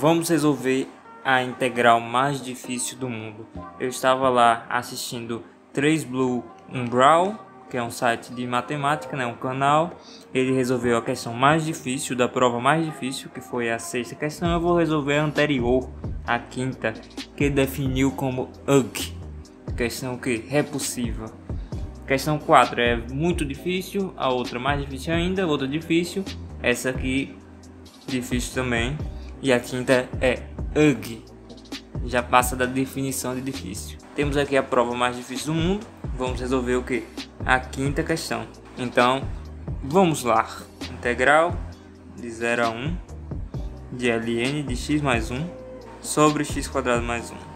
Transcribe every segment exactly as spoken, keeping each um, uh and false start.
Vamos resolver a integral mais difícil do mundo. Eu estava lá assistindo três Blue Umbral, que é um site de matemática, né, um canal. Ele resolveu a questão mais difícil da prova mais difícil, que foi a sexta questão. Eu vou resolver a anterior, a quinta, que ele definiu como ugly, questão que repulsiva. Questão quatro é muito difícil, a outra mais difícil ainda, outra difícil, essa aqui difícil também, e a quinta é ugly, já passa da definição de difícil. Temos aqui a prova mais difícil do mundo. Vamos resolver o que? A quinta questão. Então vamos lá. Integral de zero a um de ln de x mais um sobre x quadrado mais um.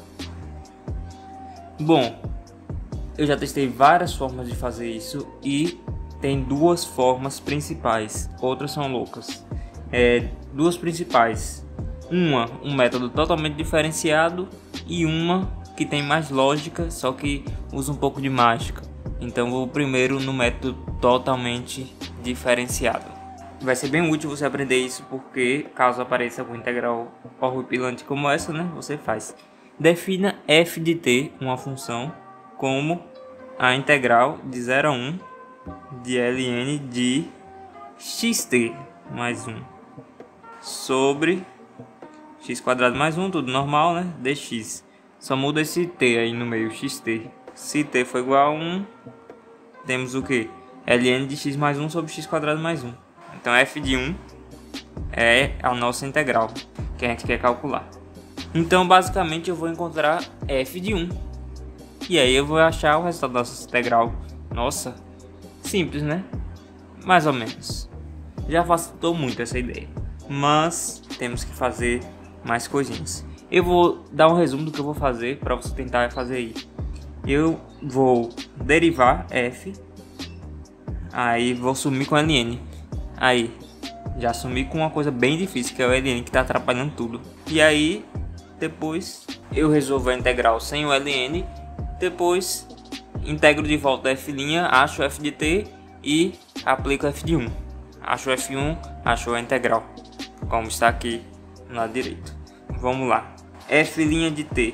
Bom, eu já testei várias formas de fazer isso e tem duas formas principais. Outras são loucas. É, duas principais. Uma, um método totalmente diferenciado, e uma que tem mais lógica, só que usa um pouco de mágica. Então vou primeiro no método totalmente diferenciado. Vai ser bem útil você aprender isso, porque caso apareça alguma integral horripilante como essa, né, você faz. Defina f de t, uma função, como a integral de zero a um de ln de xt mais um sobre x quadrado mais um, tudo normal, né, dx. Só muda esse t aí no meio, xt. Se t for igual a um, temos o que? Ln de x mais um sobre x quadrado mais um. Então f de um é a nossa integral que a gente quer calcular. Então basicamente eu vou encontrar f de um. E aí eu vou achar o resultado da nossa integral. Nossa, simples, né? Mais ou menos. Já facilitou muito essa ideia. Mas temos que fazer mais coisinhas. Eu vou dar um resumo do que eu vou fazer para você tentar fazer aí. Eu vou derivar f. Aí vou sumir com ln. Aí já sumi com uma coisa bem difícil, que é o ln, que está atrapalhando tudo. E aí depois eu resolvo a integral sem o ln. Depois integro de volta f', acho f de t e aplico f de um. Acho f um, acho a integral, como está aqui no lado direito. Vamos lá. F' de t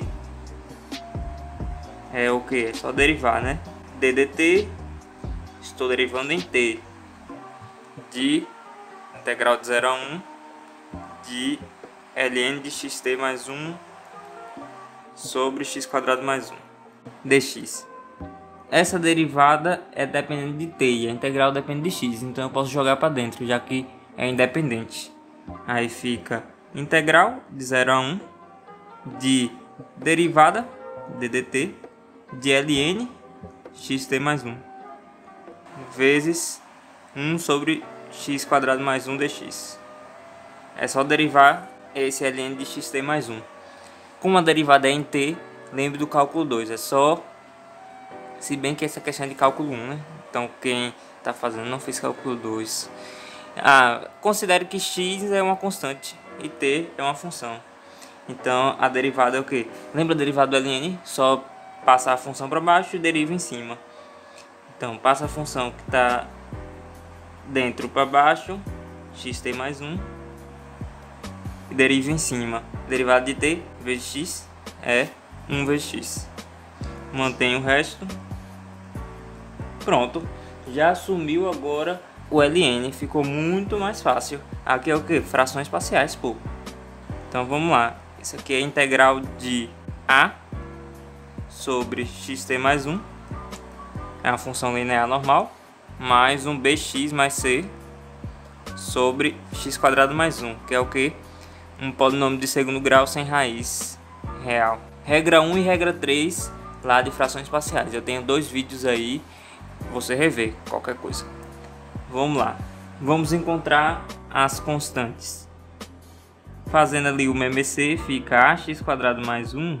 é o que? É só derivar, né? D dt, estou derivando em t de integral de zero a um de ln de xt mais um sobre x quadrado mais um dx. Essa derivada é dependente de t e a integral depende de x, então eu posso jogar para dentro, já que é independente. Aí fica integral de zero a um de derivada d dt de ln xt mais um vezes um sobre x quadrado mais um dx. É só derivar esse ln de xt mais um. Como a derivada é em t, lembre do cálculo dois. É só, se bem que essa questão é de cálculo um, né? Então quem está fazendo não fez cálculo dois. Ah, considere que x é uma constante e t é uma função. Então a derivada é o que? Lembra a derivada do ln? Só passa a função para baixo e deriva em cima. Então passa a função que está dentro para baixo, xt mais um, e deriva em cima. Derivada de t vezes x é um vezes x. Mantém o resto. Pronto. Já assumiu agora o ln. Ficou muito mais fácil. Aqui é o que? Frações parciais, pô. Então vamos lá. Isso aqui é a integral de a sobre xt mais um. É uma função linear normal. Mais um bx mais c sobre x quadrado mais um. Que é o que? Um polinômio de segundo grau sem raiz real. Regra um e regra três lá de frações parciais. Eu tenho dois vídeos aí, você rever qualquer coisa. Vamos lá. Vamos encontrar as constantes. Fazendo ali o M M C, fica ax quadrado mais um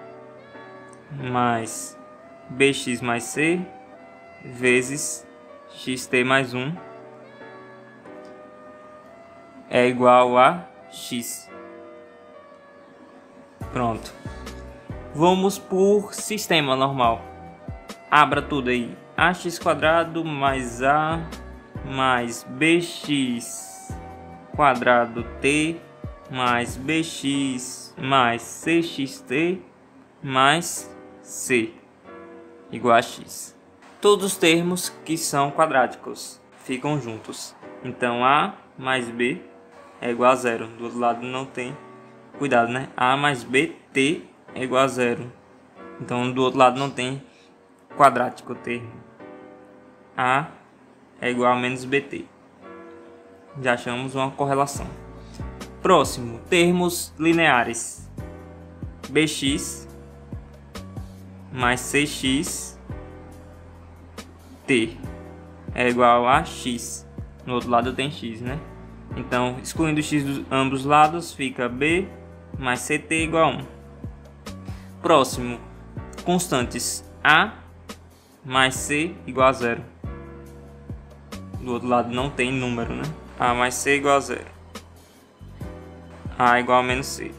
mais bx mais c vezes xt mais um é igual a x. Pronto. Vamos por sistema normal. Abra tudo aí. Ax quadrado mais a mais bx quadrado t mais bx mais cxt mais c igual a x. Todos os termos que são quadráticos ficam juntos. Então a mais b é igual a zero. Do outro lado não tem. Cuidado, né? A mais bt é igual a zero. Então do outro lado não tem quadrático termo. A é igual a menos bt. Já achamos uma correlação. Próximo, termos lineares. Bx mais cx t é igual a x. No outro lado tem x, né? Então, excluindo x dos ambos os lados, fica b mais ct igual a um. Próximo, constantes. A mais c igual a zero. Do outro lado não tem número, né? A mais c igual a zero. A igual a menos c.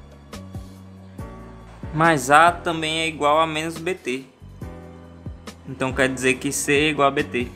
Mas A também é igual a menos bt. Então quer dizer que C é igual a bt.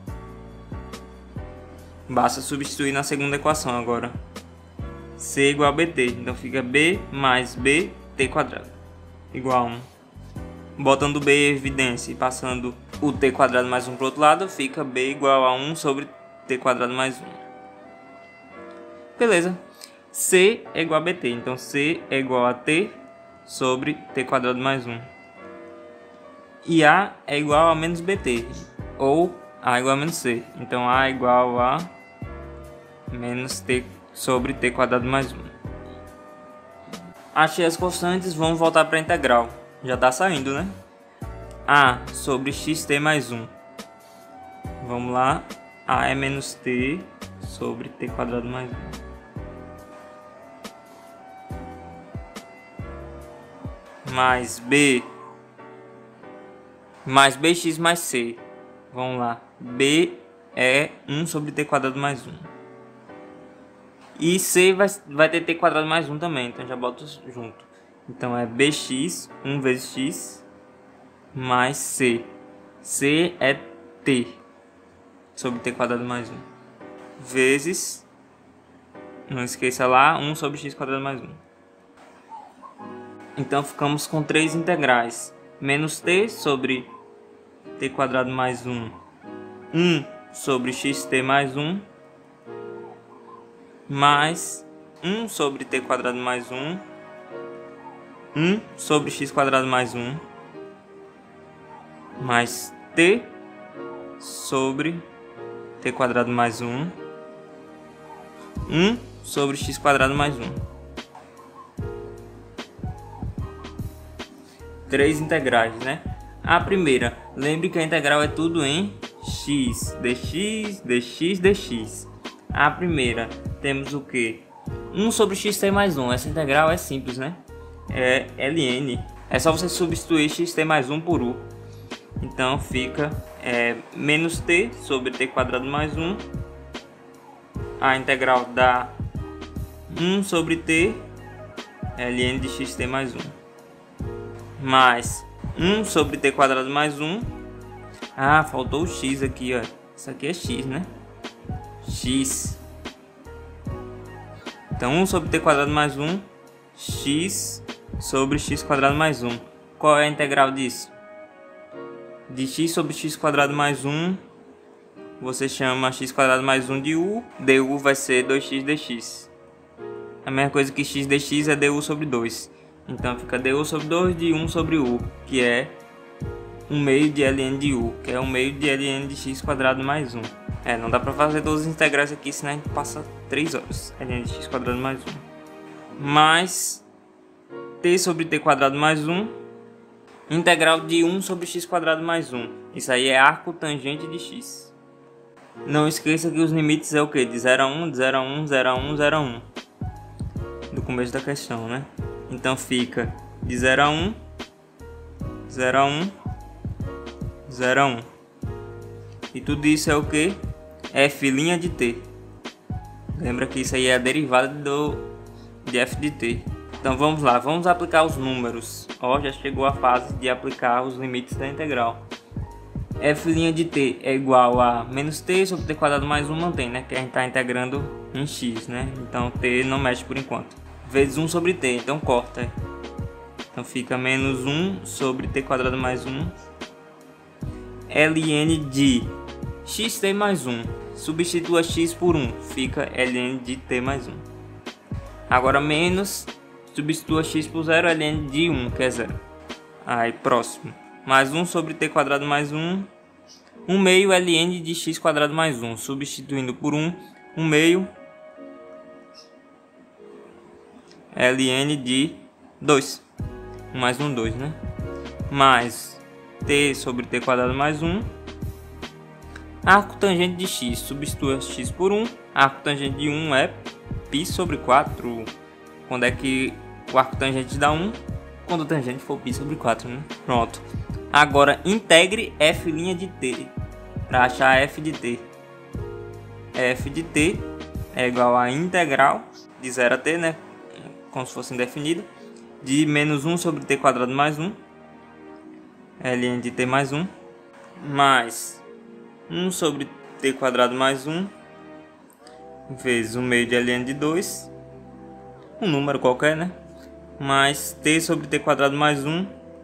Basta substituir na segunda equação agora. C é igual a bt. Então fica b mais bt quadrado igual a um. Botando b em evidência e passando o t quadrado mais um para o outro lado, fica b igual a um sobre t quadrado mais um. Beleza. C é igual a bt. Então C é igual a t sobre t quadrado mais um. E A é igual a menos bt. Ou A é igual a menos c. Então A é igual a menos t sobre t quadrado mais um. Achei as constantes, vamos voltar para a integral. Já está saindo, né? A sobre xt mais um. Vamos lá. A é menos t sobre t quadrado mais um. Mais b mais bx mais c. Vamos lá. B é um sobre t quadrado mais um. E c vai, vai ter t quadrado mais um também. Então já boto junto. Então é bx, um vezes x, mais c. C é t sobre t quadrado mais um. Vezes, não esqueça lá, um sobre x quadrado mais um. Então ficamos com três integrais. Menos t sobre t quadrado mais um. um sobre xt mais um. Mais um sobre t quadrado mais um. um sobre x quadrado mais um. Mais t sobre t quadrado mais um. um sobre x quadrado mais um. Três integrais, né? A primeira, lembre que a integral é tudo em x, dx, dx, dx. A primeira, temos o que? um sobre xt mais um. Essa integral é simples, né? É ln. É só você substituir xt mais um por u. Então fica é, menos t sobre t quadrado mais um. A integral dá um sobre t ln de xt mais um. Mais um sobre t quadrado mais um. Ah, faltou o x aqui, ó. Isso aqui é x, né? X. Então um sobre t quadrado mais um. X sobre x quadrado mais um. Qual é a integral disso? De x sobre x quadrado mais um. Você chama x quadrado mais um de u. Du vai ser dois x dx. A mesma coisa que x dx é du sobre dois. Então fica du sobre dois de um sobre u, que é um meio de ln de u, que é um meio de ln de x quadrado mais um. É, não dá pra fazer todas as integrais aqui, senão a gente passa três horas. Ln de x quadrado mais um. Mais t sobre t quadrado mais um. Integral de um sobre x quadrado mais um. Isso aí é arco tangente de x. Não esqueça que os limites é o que? De zero a um, de zero a um, zero a um, zero a um. Do começo da questão, né? Então fica de zero a um, zero a um, zero a um. E tudo isso é o que? F' de t. Lembra que isso aí é a derivada do, de f de t. Então vamos lá, vamos aplicar os números. Ó, já chegou a fase de aplicar os limites da integral. f' de t é igual a menos t sobre t quadrado mais um, mantém, né? Que a gente está integrando em x, né? Então t não mexe por enquanto. Vezes um sobre t, então corta. Então fica menos um sobre t quadrado mais um. ln de xt mais um. Substitua x por um, fica ln de t mais um. Agora menos, substitua x por zero, ln de um, que é zero. Aí próximo. Mais um sobre t quadrado mais um. um meio ln de x quadrado mais um. Substituindo por um, um meio ln de dois. um mais um, dois, né? Mais t sobre t quadrado mais um. Arco tangente de x, substitua x por um. Arco tangente de um é π sobre quatro. Quando é que o arco tangente dá um? Quando o tangente for π sobre quatro, né? Pronto. Agora integre f' de t para achar f de t. F de t é igual a integral de zero a t, né? Como se fosse indefinido, de menos um sobre t quadrado mais um, ln de t mais um, mais um sobre t quadrado mais um, vezes um meio de ln de dois, um número qualquer, né? Mais t sobre t quadrado mais um,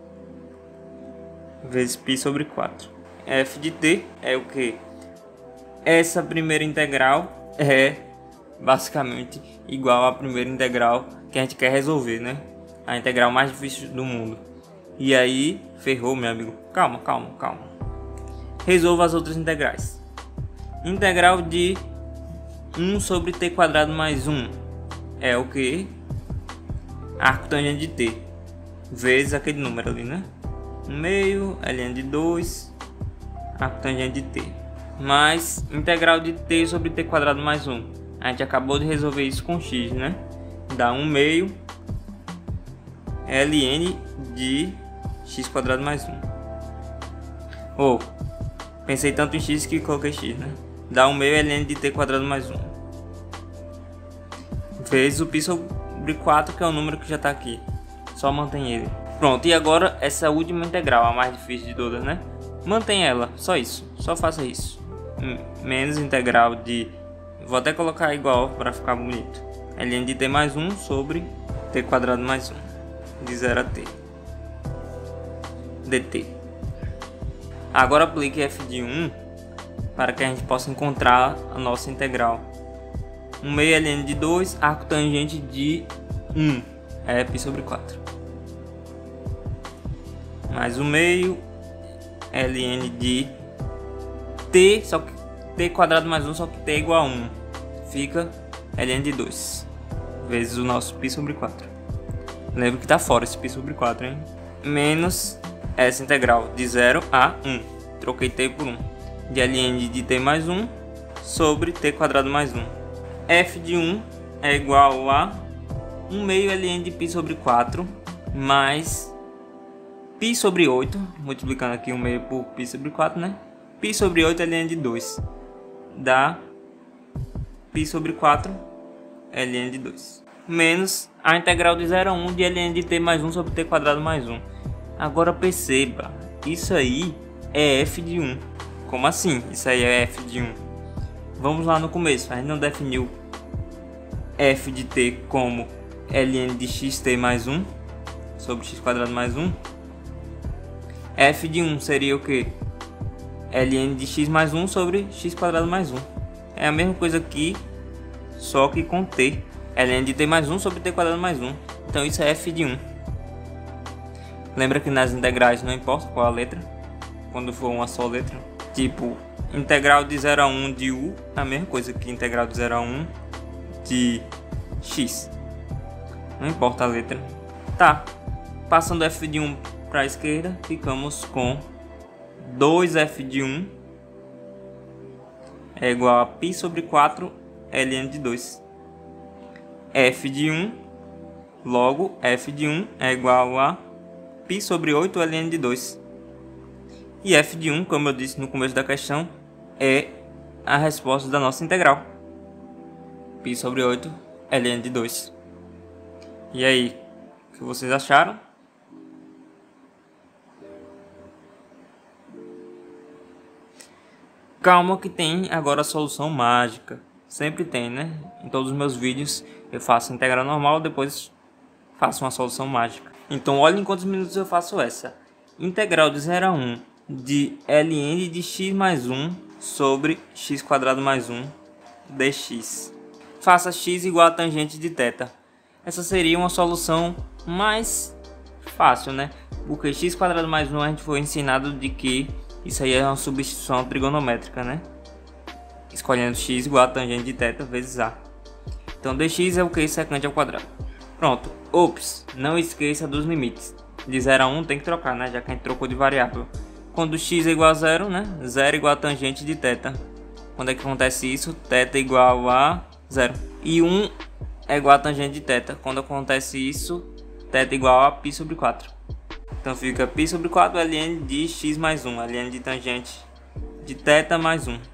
vezes π sobre quatro. F de t é o que? Essa primeira integral é basicamente igual à primeira integral que a gente quer resolver, né? A integral mais difícil do mundo. E aí, ferrou, meu amigo. Calma, calma, calma. Resolva as outras integrais. Integral de um sobre t quadrado mais um é o que? Arco tangente de t vezes aquele número ali, né? um meio, ln de dois, arco tangente de t. Mais integral de t sobre t quadrado mais um. A gente acabou de resolver isso com x, né? Dá um meio ln de x quadrado mais um. Ou, oh, pensei tanto em x que coloquei x, né? Dá um meio ln de t quadrado mais um. Vezes o π sobre quatro, que é o número que já está aqui. Só mantém ele. Pronto, e agora essa última integral, a mais difícil de todas, né? Mantém ela, só isso. Só faça isso. Menos integral de... Vou até colocar igual para ficar bonito. Ln de t mais um sobre t quadrado mais um. De zero a t. dt. Agora aplique f de um para que a gente possa encontrar a nossa integral. um meio ln de dois, arco tangente de um. É π sobre quatro. Mais um meio ln de t, só que t quadrado mais um, só que t é igual a um. Fica ln de dois. Vezes o nosso π sobre quatro. Lembra que tá fora esse π sobre quatro, hein? Menos essa integral de zero a um. Troquei t por um. De ln de t mais um sobre t quadrado mais um. F de um é igual a um meio ln de π sobre quatro mais π sobre oito, multiplicando aqui um meio por π sobre quatro, né? Π sobre oito ln de dois dá π sobre quatro ln de dois. Menos a integral de zero a um de ln de t mais um sobre t quadrado mais um. Agora perceba, isso aí é f de um. Como assim? Isso aí é f de um. Vamos lá no começo, a gente não definiu f de t como ln de xt mais um sobre x quadrado mais um. F de um seria o que? Ln de x mais um sobre x quadrado mais um. É a mesma coisa aqui, só que com t. Ln de t mais um sobre t quadrado mais um. Então isso é f de um. Lembra que nas integrais não importa qual a letra, quando for uma só letra. Tipo, integral de zero a um de u é a mesma coisa que integral de zero a um de x. Não importa a letra. Tá, passando f de um para a esquerda, ficamos com dois f de um é igual a π sobre quatro ln de dois. F de um, logo f de um é igual a π sobre oito ln de dois. E f de um, como eu disse no começo da questão, é a resposta da nossa integral. π sobre oito ln de dois. E aí, o que vocês acharam? calma que tem agora a solução mágica. Sempre tem, né? Em todos os meus vídeos eu faço integral normal, depois faço uma solução mágica. Então olha em quantos minutos eu faço essa. Integral de zero a um de ln de x mais um sobre x quadrado mais um dx. Faça x igual a tangente de θ. Essa seria uma solução mais fácil, né? Porque x quadrado mais um a gente foi ensinado de que isso aí é uma substituição trigonométrica, né? Escolhendo x igual a tangente de θ vezes a. Então dx é o que? Secante ao quadrado. Pronto. Ops, não esqueça dos limites. De zero a um tem que trocar, né? Já que a gente trocou de variável. Quando x é igual a zero, né? zero igual a tangente de θ. Quando é que acontece isso? Θ igual a zero. E um é igual a tangente de θ. Quando acontece isso, θ igual a π sobre quatro. Então fica π sobre quatro ln de x mais um. Ln de tangente de θ mais um.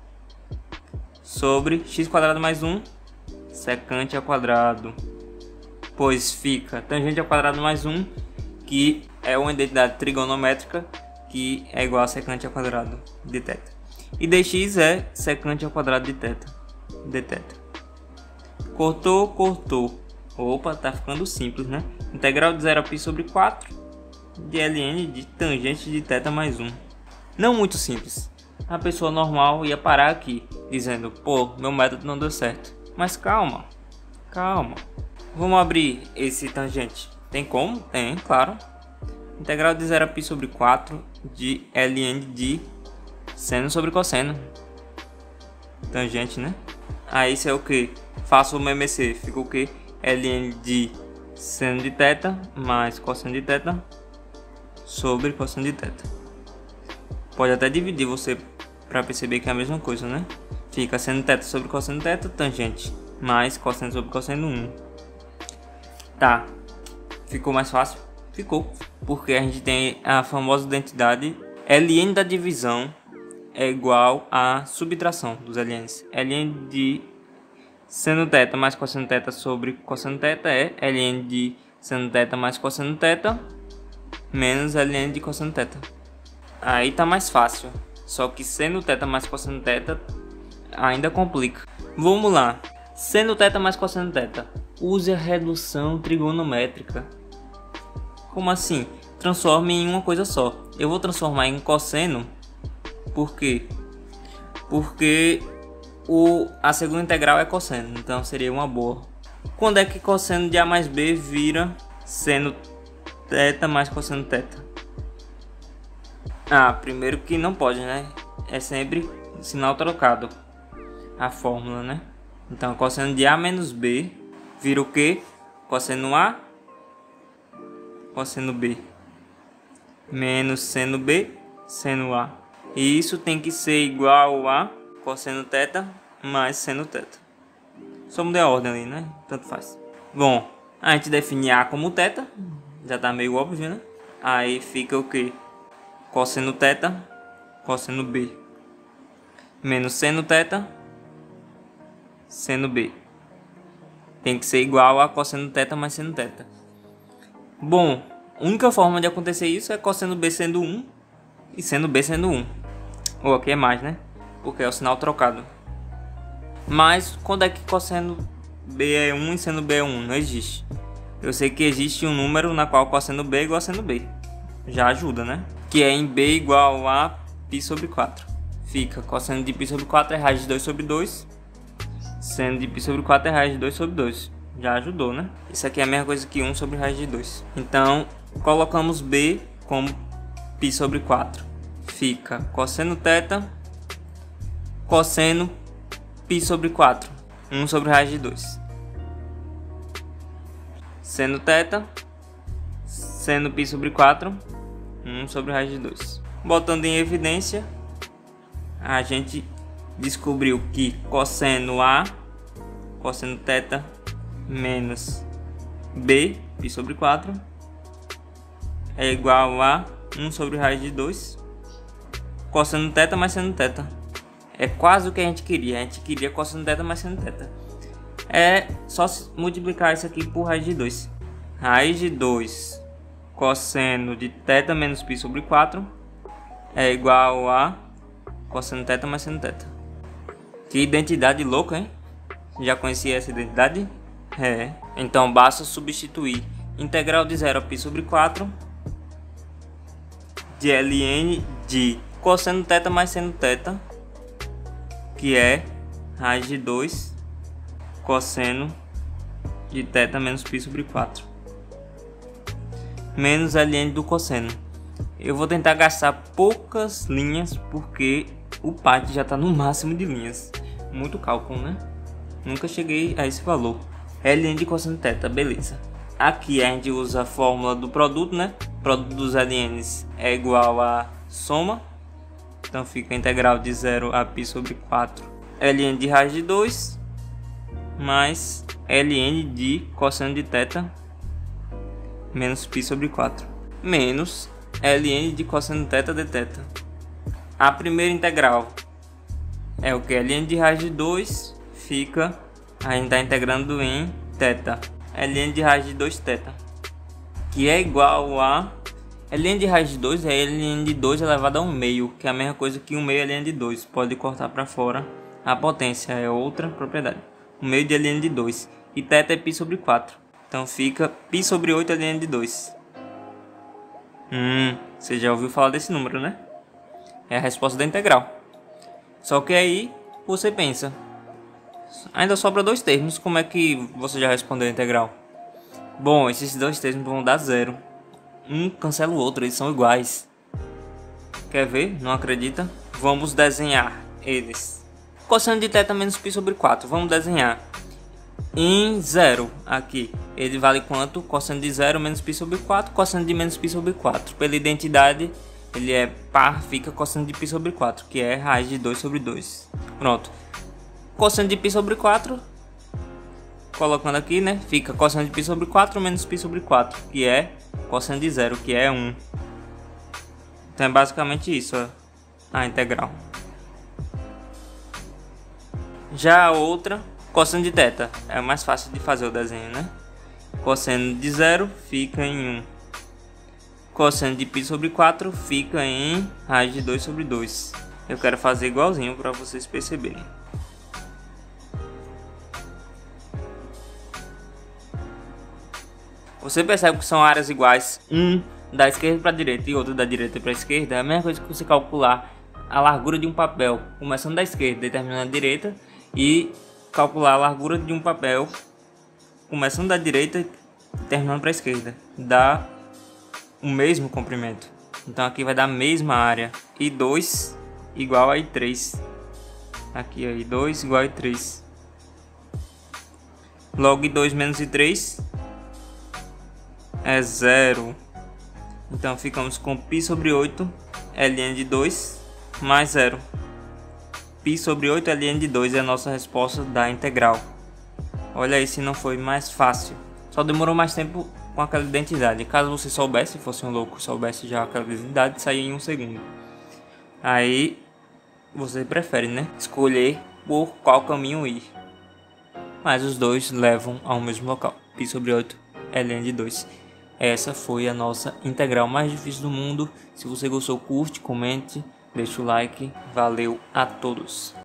Sobre x quadrado mais um. Secante ao quadrado. Pois fica tangente ao quadrado mais um, que é uma identidade trigonométrica que é igual a secante ao quadrado de θ. E dx é secante ao quadrado de θ. dθ. Cortou, cortou. Opa, tá ficando simples, né? Integral de zero a π sobre quatro de ln de tangente de θ mais um. Não muito simples. A pessoa normal ia parar aqui, dizendo, pô, meu método não deu certo. Mas calma, calma. Vamos abrir esse tangente. Tem como? Tem, claro. Integral de zero a π sobre quatro de ln de seno sobre cosseno. Tangente, né? Aí isso é o que? Faço o M C. Fica o que? Ln de seno de θ mais cosseno de θ sobre cosseno de θ. Pode até dividir você para perceber que é a mesma coisa, né? Fica seno de θ sobre cosseno de θ, tangente, mais cosseno sobre cosseno um. Tá, ficou mais fácil? Ficou, porque a gente tem a famosa identidade ln da divisão é igual a subtração dos ln's. Ln de seno θ mais cosseno θ sobre cosseno θ é ln de seno θ mais cosseno θ menos ln de cosseno θ. Aí tá mais fácil, só que seno θ mais cosseno θ ainda complica. Vamos lá, seno θ mais cosseno θ. Use a redução trigonométrica. Como assim? Transforme em uma coisa só. Eu vou transformar em cosseno. Por quê? Porque o, a segunda integral é cosseno. Então seria uma boa. Quando é que cosseno de A mais B vira seno θ mais cosseno θ? Ah, primeiro que não pode, né? É sempre sinal trocado. A fórmula, né? Então cosseno de A menos B vira o que? Cosseno A, cosseno B, menos seno B, seno A. E isso tem que ser igual a cosseno θ mais seno θ. Só mudei a ordem ali, né? Tanto faz. Bom, a gente define A como θ. Já tá meio óbvio, né? Aí fica o que? Cosseno θ, cosseno B, menos seno θ, seno B. Tem que ser igual a cosseno θ mais seno θ. Bom, a única forma de acontecer isso é cosseno B sendo um e seno B sendo um. Ou aqui é mais, né? Porque é o sinal trocado. Mas quando é que cosseno B é um e seno B é um? Não existe. Eu sei que existe um número na qual cosseno B é igual a seno B. Já ajuda, né? Que é em B igual a π sobre quatro. Fica cosseno de π sobre quatro é raiz de dois sobre dois. Seno de π sobre quatro é raiz de dois sobre dois. Já ajudou, né? Isso aqui é a mesma coisa que um sobre raiz de dois. Então, colocamos B como π sobre quatro. Fica cosseno θ, cosseno π sobre quatro. um sobre raiz de dois. Seno θ, seno π sobre quatro. um sobre raiz de dois. Botando em evidência, a gente descobriu que cosseno A, cosseno θ menos B, π sobre quatro, é igual a um sobre raiz de dois. Cosseno θ mais seno θ. É quase o que a gente queria. A gente queria cosseno θ mais seno θ. É só multiplicar isso aqui por raiz de dois. Raiz de dois cosseno de θ menos π sobre quatro é igual a cosseno de θ mais seno de θ. Que identidade louca, hein? Já conhecia essa identidade? É. Então basta substituir integral de zero a π sobre quatro de ln de cosseno de θ mais seno de θ, que é raiz de dois cosseno de θ menos π sobre quatro, menos ln do cosseno. Eu vou tentar gastar poucas linhas porque o Python já está no máximo de linhas. Muito cálculo, né? Nunca cheguei a esse valor. Ln de cosseno de θ, beleza. Aqui a gente usa a fórmula do produto, né? O produto dos ln's é igual a soma. Então fica integral de zero a π sobre quatro ln de raiz de dois mais ln de cosseno de θ menos π sobre quatro menos ln de cosseno de θ de θ. A primeira integral é o que? Ln de raiz de dois fica, a gente está integrando em θ, ln de raiz de dois θ, que é igual a ln de raiz de dois é ln de dois elevado a um meio, que é a mesma coisa que um meio ln de dois. Pode cortar para fora, a potência é outra propriedade. um meio de ln de dois e θ é π sobre quatro. Então fica π sobre oito ln de dois. Hum, você já ouviu falar desse número, né? É a resposta da integral. Só que aí você pensa, ainda sobra dois termos, como é que você já respondeu a integral? Bom, esses dois termos vão dar zero. Um cancela o outro, eles são iguais. Quer ver? Não acredita? Vamos desenhar eles. Cosseno de θ menos π sobre quatro. Vamos desenhar. Em zero, aqui, ele vale quanto? Cosseno de zero menos π sobre quatro. Cosseno de menos π sobre quatro. Pela identidade, ele é par, fica cosseno de π sobre quatro, que é raiz de dois sobre dois. Pronto. Cosseno de π sobre quatro. Colocando aqui, né? Fica cosseno de π sobre quatro menos π sobre quatro, que é cosseno de zero, que é um. Então é basicamente isso, ó, a integral. Já a outra, cosseno de θ, é mais fácil de fazer o desenho, né? Cosseno de zero fica em um. Cosseno de π sobre quatro fica em raiz de dois sobre dois. Eu quero fazer igualzinho para vocês perceberem. Você percebe que são áreas iguais, um da esquerda para a direita e outro da direita para a esquerda. É a mesma coisa que você calcular a largura de um papel, começando da esquerda e terminando da direita, e calcular a largura de um papel, começando da direita e terminando para a esquerda. Dá o mesmo comprimento. Então aqui vai dar a mesma área. I dois igual a I três. Aqui é I dois igual a I três. Logo I dois menos I três é zero. Então ficamos com π sobre oito ln de dois mais zero. Π sobre oito ln de dois é a nossa resposta da integral. Olha aí se não foi mais fácil. Só demorou mais tempo com aquela identidade. Caso você soubesse, fosse um louco, soubesse já aquela identidade, saía em um segundo. Aí você prefere, né? Escolher por qual caminho ir. Mas os dois levam ao mesmo local. Π sobre oito ln de dois. Essa foi a nossa integral mais difícil do mundo. Se você gostou, curte, comente, deixa o like. Valeu a todos!